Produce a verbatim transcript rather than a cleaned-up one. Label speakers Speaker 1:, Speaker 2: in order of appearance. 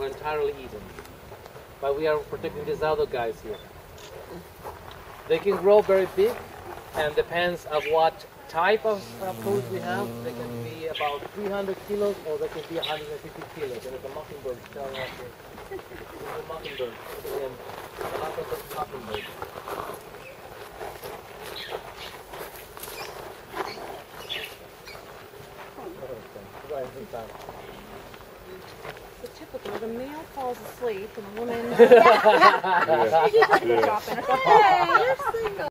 Speaker 1: were entirely eaten. But we are protecting these other guys here. They can grow very big, and depends on what type of uh, food we have. They can be about three hundred kilos, or they can be one hundred fifty kilos. And it's a mockingbird telling us here. It's a mockingbird. Again, Galapagos mockingbird.
Speaker 2: It's typical. The male falls asleep and the woman
Speaker 3: Yeah.
Speaker 2: dropping. Hey, you're single.